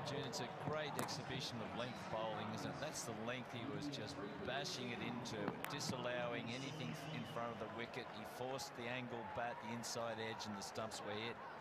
June, it's a great exhibition of length bowling, isn't it? That's the length he was just bashing it into, disallowing anything in front of the wicket. He forced the angle bat, the inside edge, and the stumps were hit.